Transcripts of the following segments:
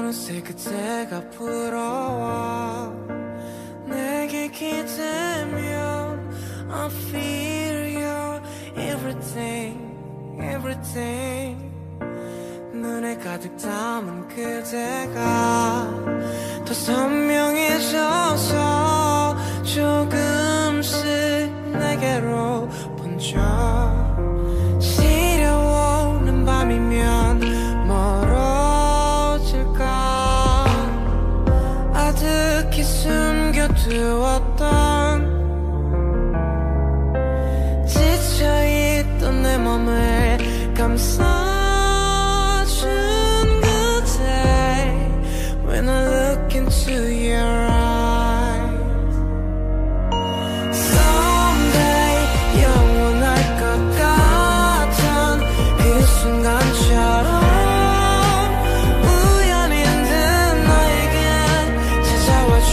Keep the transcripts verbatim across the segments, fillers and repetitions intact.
어느새 그때가 부러워 내게 기대면 I feel you everything everything 눈에 가득 담은 그대가 더 선명해져서 조금씩 내게로 번져 시려오는 밤이면 멀어질까 아득히 숨겨두었던 지쳐있던 내 맘을 감싸 When I look into your eyes Someday 영원할 것 같은 그 순간처럼 우연히 든 나에게 찾아와줘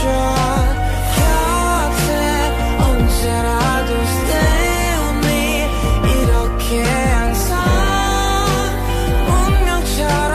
곁에 언제라도 stay with me 이렇게 항상 운명처럼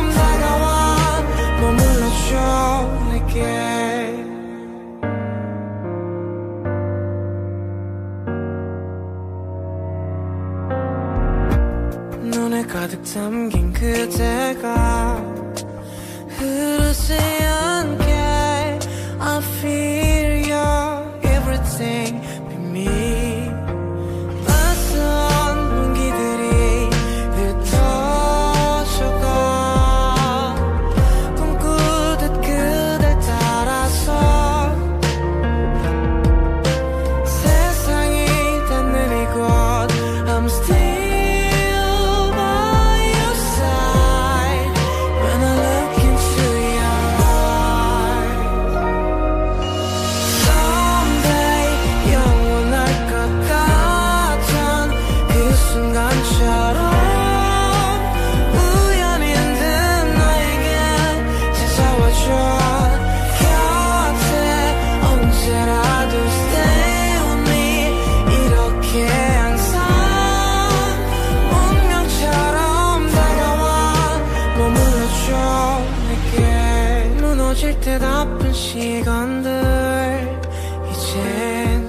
눈에 가득 담긴 그대가 흐르지 않게 I feel you everything be me 낯선 온기들이 흩어져가 꿈꾸듯 그댈 따라서 세상이 닿는 이곳 I'm still 듯 아픈 시간들 이젠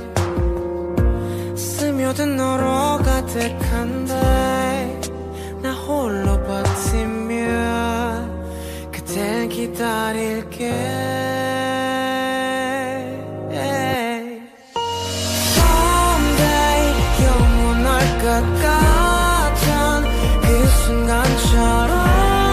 스며든 너로 가득한데 나 홀로 버티며 그댈 기다릴게 Someday 영원할 것 같은 그 순간처럼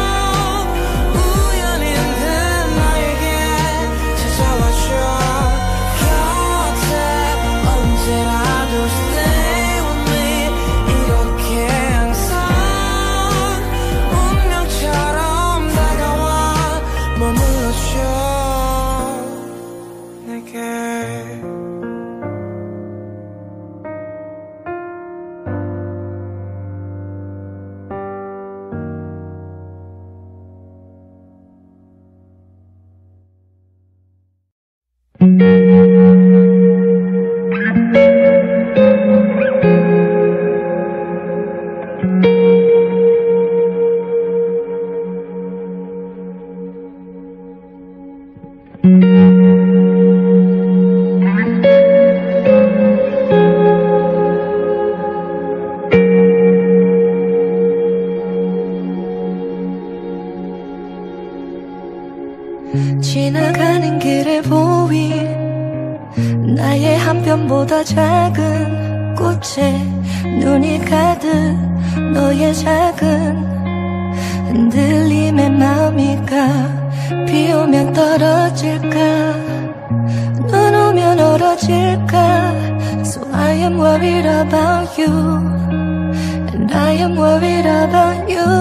지나가는 길에 보인 나의 한 편보다 작은 꽃에 눈이 가득 너의 작은 흔들림에 마음이 가 비 오면 떨어질까 눈 오면 얼어질까 So I am worried about you And I am worried about you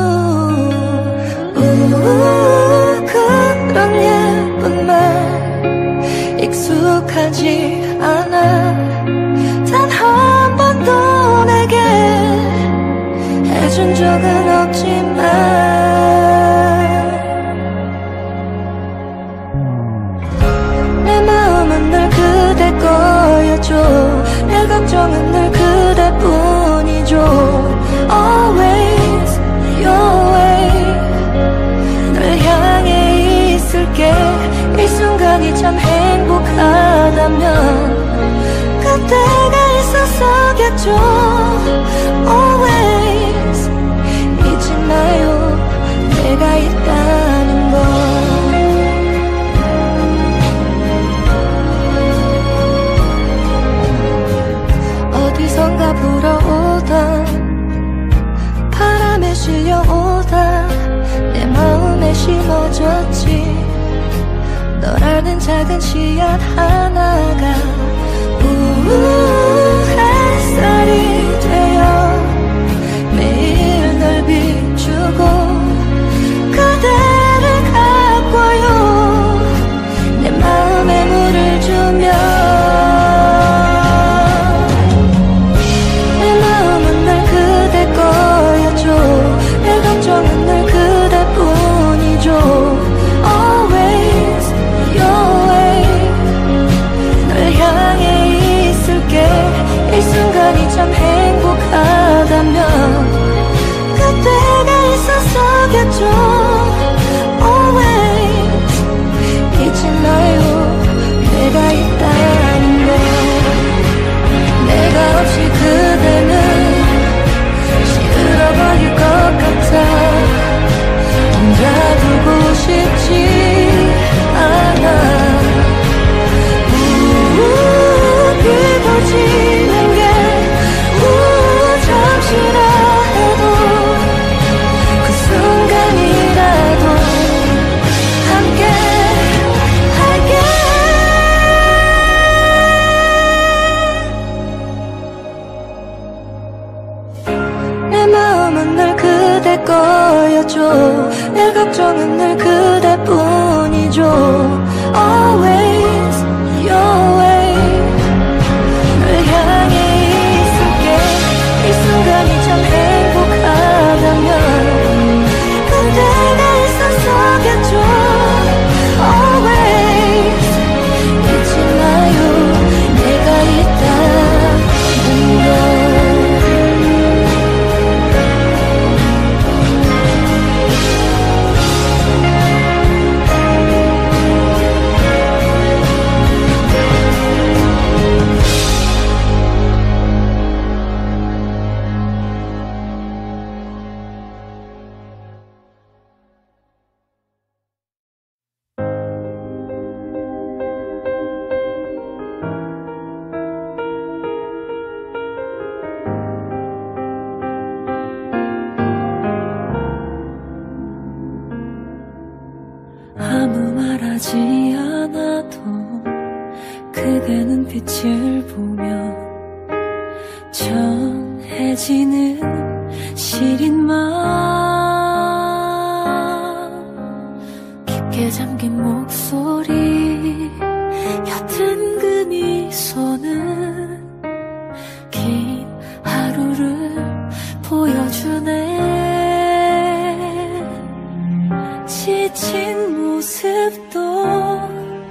우우, 그런 예쁜 말 익숙하지 않아 단 한 번도 내게 해준 적은 없지만 내 마음은 늘 그대 거여줘 내 감정은 늘 그대뿐이죠 Always your way 널 향해 순간이 참 행복하다면 그때가 있었었겠죠. Always 잊지 마요 내가 있다는 걸. 어디선가 불어오던 바람에 실려오다 내 마음에 심어졌지. 너라는 작은 씨앗 하나가 우우 햇살이 되어 매일 널 비추고 그대를 가꿔요. 내 마음에 물을 주며 내 마음은 늘 그대 거였죠. 내 걱정은 늘 그대뿐이죠. Always your way 널 향해 있을게. 이 순간이 참 행복하다면 그때가 있었었겠죠. Always 잊지 마요 내가 있다는 걸. 내가 없이 그대는 시들어버릴 것 같아. 혼자 두고 싶지 않아. 우우 비도 지는 게 우우 잠시라 해도 그 순간이라도 함께 할게. 내 마음은 늘 그대 거였죠. 내 걱정은 늘 그대뿐이죠. Always your way 널 향해 있을게. 이 순간이 참 행복하다면 그때가 있었었겠죠. Always 잊지 마요 내가 있다는 걸. 아무 말하지 않아도 그대는 빛을 보며 전해지는 시린 마음. 깊게 잠긴 목소리 옅은 그 미소는 긴 하루를 보여주네. 지친 모습도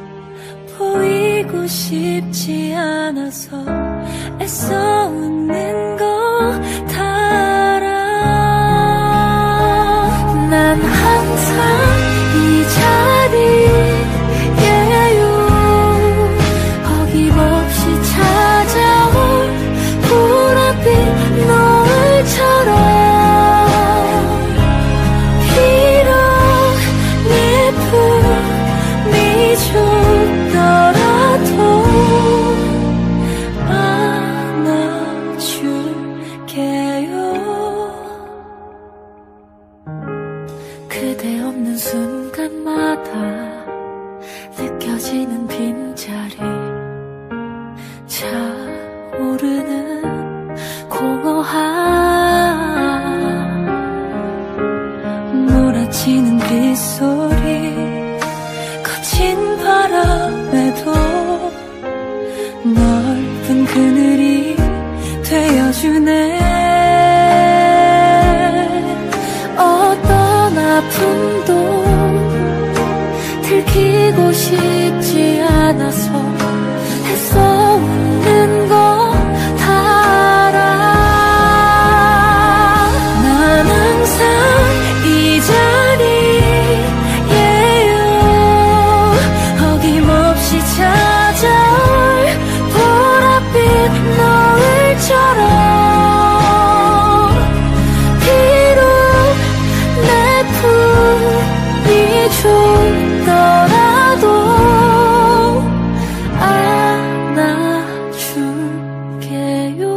보이고 싶지 않아서 애써 웃는 거 다 알아. 난 항상 이 자리에요. 어김없이 찾아올 보랏빛 노을처럼. 그대 없는 순간마다 느껴지는 빈자리. 차오르는 공허함. 몰아치는 빗소리 거친 바람에도 넓은 그늘이 되어주네. 어떤 아픔도 들키고 싶지 않아서 애써 웃는 거 다 알아. 난 항상 이 자리에요. 어김없이 죽더라도 안아줄게요.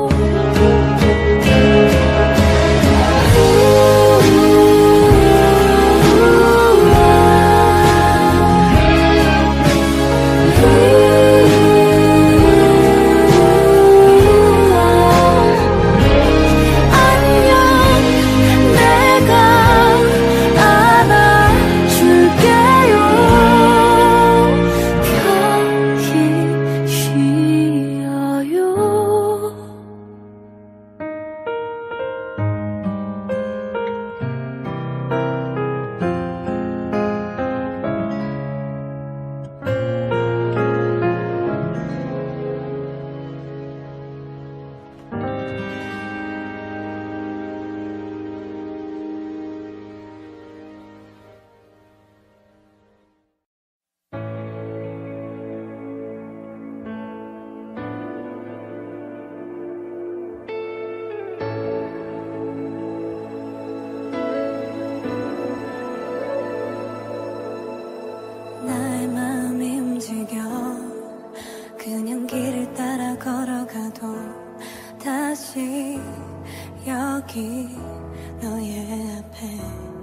나의 마음이 움직여 그냥 길을 따라 걸어가도 다시 여기 너의 앞에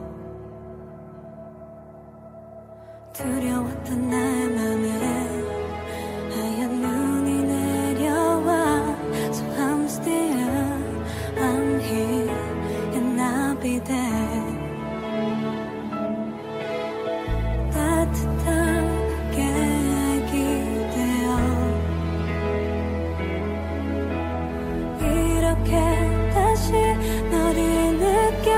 두려웠던 나의 맘에 하얀 눈이 내려와. So I'm still, I'm here and I'll be there. 따뜻하게 기대어 이렇게 다시 너를 느껴.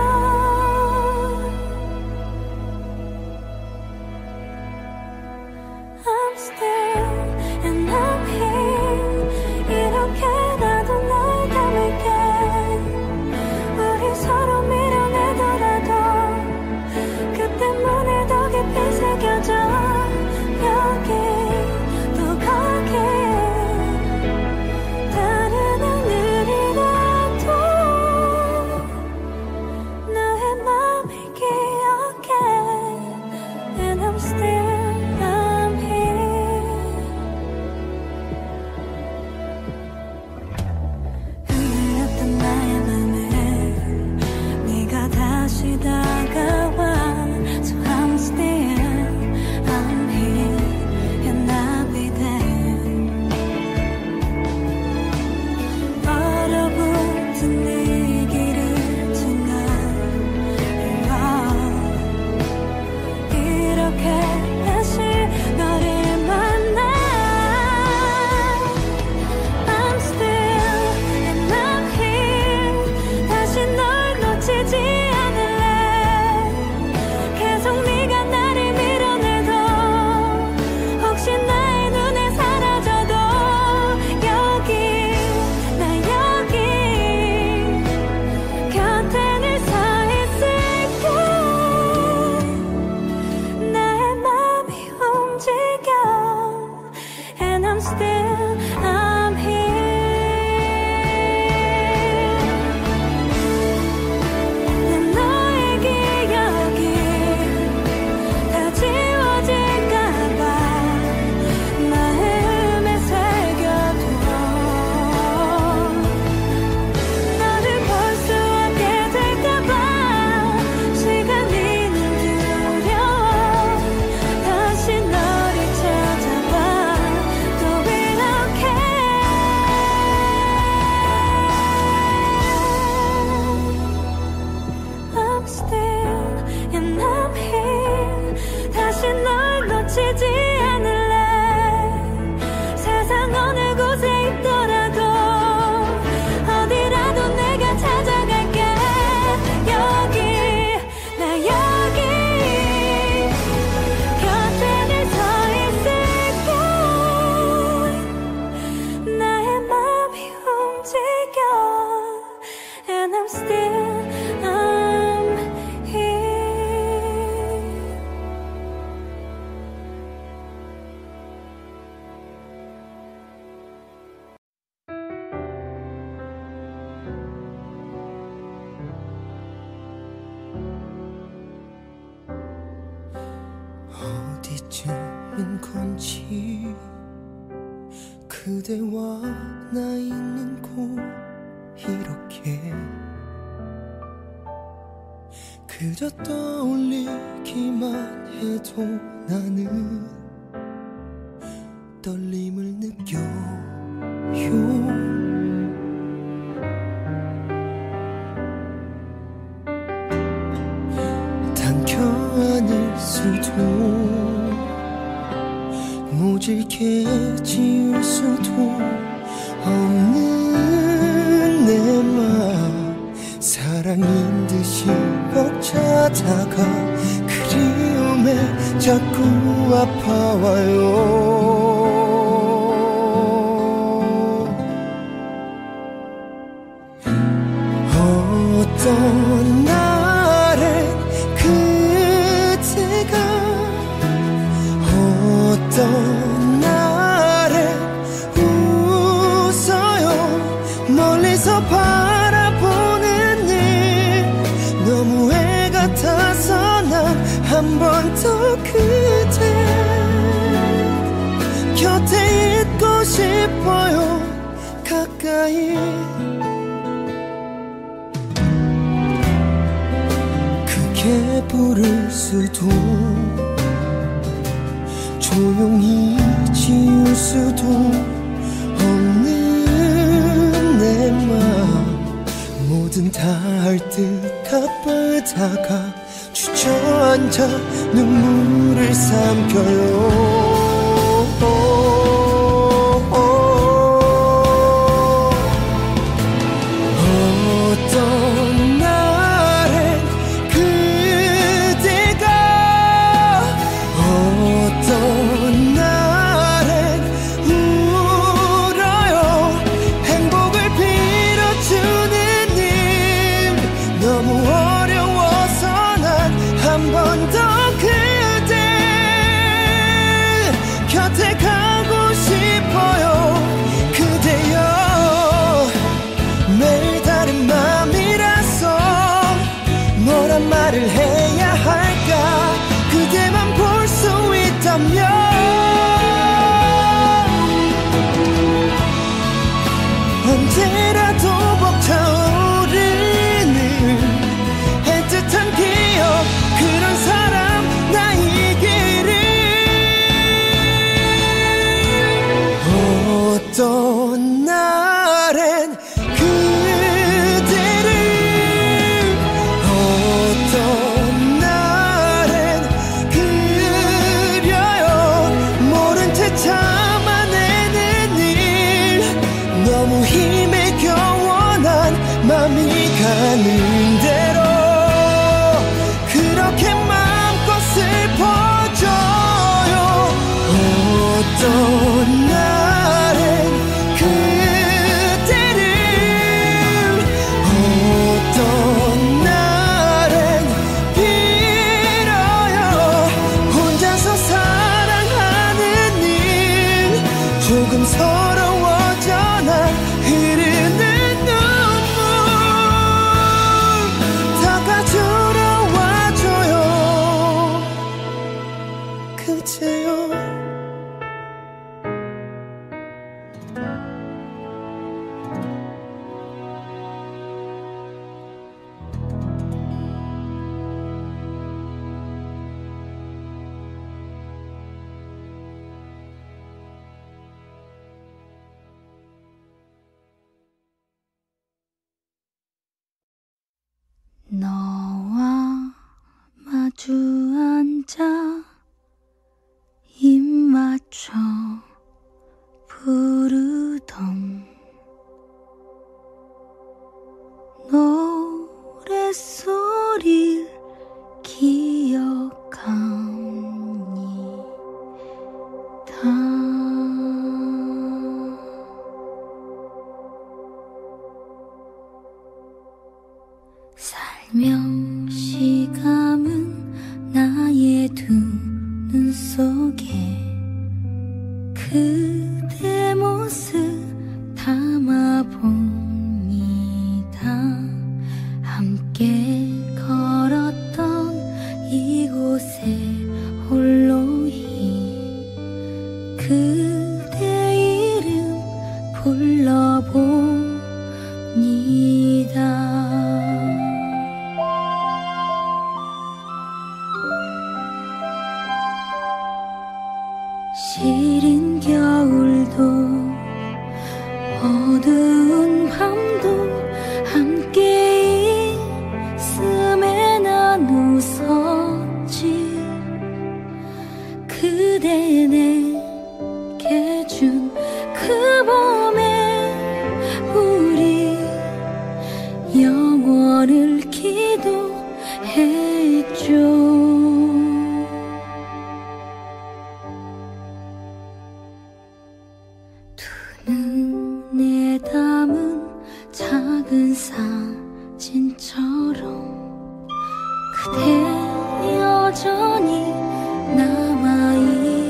I'm still and I'm here. 이렇게라도 널 담을게. 우리 서로 밀어내더라도 그 때문에 더 깊이 새겨져. 여기 또 거기 다른 하늘이라도 너의 맘을 기억해. And I'm still, I'm here. 흔들렸던 나의 맘에 네가 다시 다가와. So I'm still, I'm here and I'll be there. 얼어붙은 네 길을 지나 이렇게 다시 너를 만나. I'm still and I'm here. 다시 널 놓치지 않을래. 계속 네가 나를 밀어내도 혹시 나의 눈에 사라져도 여기 나 여기 곁에 늘 서 있을게. 나의 맘이 움직여. And I'm still, I'm here. 난 너의 기억이 다 지워질까봐 마음에 새겨둬. 너를 볼 수 없게 될까봐 시간이 늘 두려워. 다시 너를 찾아봐 또 이렇게. I'm still and I'm here. 다시 널 놓치지 않을래. 세상 어느 곳에 있더라도 어디라도 내가 찾아갈게. 여기 나 여기 곁에 늘 서 있을게. 나의 맘이 움직여. And I'm still, I'm here. 언제쯤인 건지 그대와 나 있는 곳 이렇게 그저 떠올리기만 해도 나는 떨림을 느껴요. 당겨 안을 수도 모질게 지울 수도 없는 내 맘 사랑인 듯이 벅차다가 그리움에 자꾸 아파와요. 어떤 날엔 그대가 어떤 날엔 웃어요. 멀리서 바라보는 일 너무 애 같아서 난 한 번 더 그대 곁에 있고 싶어요. 가까이 크게 부를 수도 조용히 지울 수도 없는 내 맘 뭐든 다 할 듯 아프다가 주저앉아 눈물을 삼켜요. 어떤 날엔 그대가 어떤 날엔 울어요. 행복을 빌어주는 일 너무 어려워서 난 한 번 더 그대 곁에 가고 싶어요. 그대여 매일 다른 맘이라서 뭐란 말을 해야 할까. 그대만 볼 수 있다면 언제라도 벅차오르는 애틋한 기억 그런 사람 나이기를. 어떤 날엔 그대를 어떤 날엔 그려요. 모른 채 참아내는 일 너무 힘에 겨워 난 맘이 가는 대로 그렇게 마음껏 슬퍼져요. 어떤 날엔 그대를 어떤 날엔 빌어요. 혼자서 사랑하는 일 조금 서러워져 난 흐르는 눈물 닦아주러 와줘요. 그대여 너와 마주 앉아 입 맞춰 부르던 노랫소리를 기억합니다. 살며시 감은 나의 두 눈 속에 그대 모습 담아봅니다. 함께 걸었던 이곳에 홀로 이 그대 이름 불러봅니다. 시린 겨울도 어두운 밤도 함께 있음에 난 웃었지. 그대 내게 준 그 봄에 우리 영원을 기도했죠. 눈에 담은 작은 사진처럼 그대 여전히 남아있네요.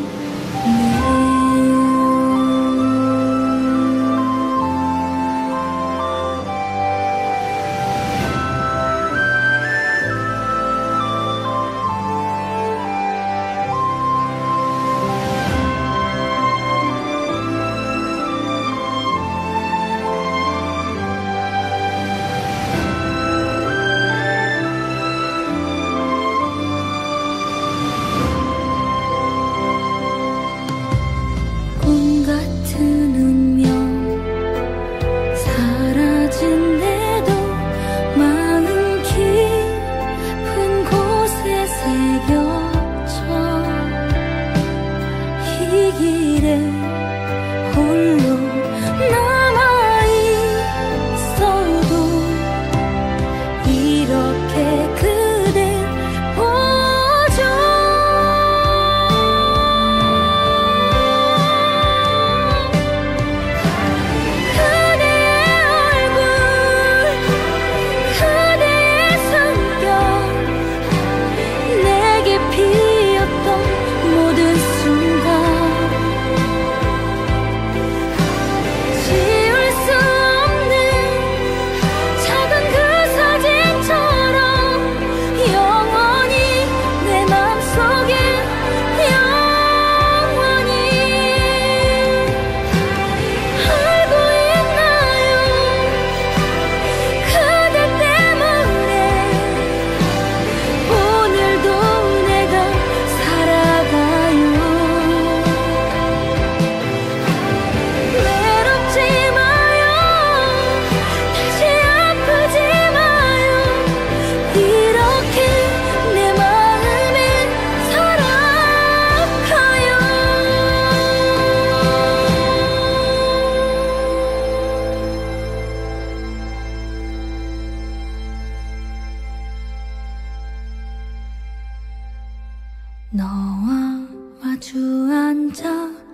너와 마주 앉아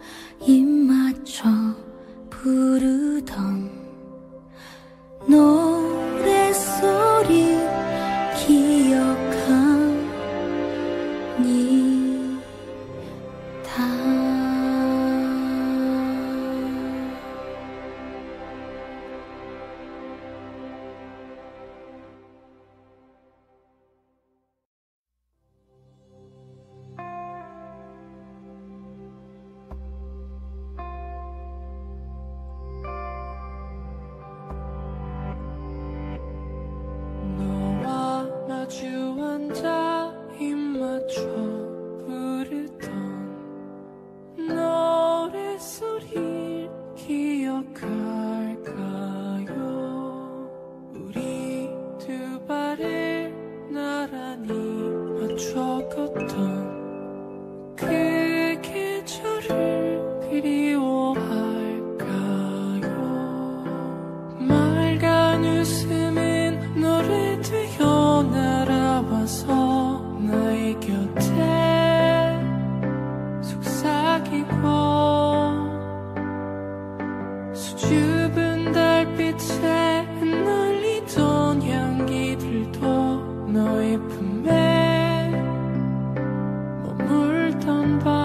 입 맞춰 부르던 노랫소리 기억합니다. 마주 앉아 입 맞춰 부르던 노랫소리를 기억할까요? 우리 두 발을 나란히 맞춰 걷던 그 계절을 그리워할까요? 맑은 웃음은 노래 되어 날아와서 나의 곁에 속삭이고 수줍은 달빛에 흩날리던 향기들도 너의 품에 머물던 밤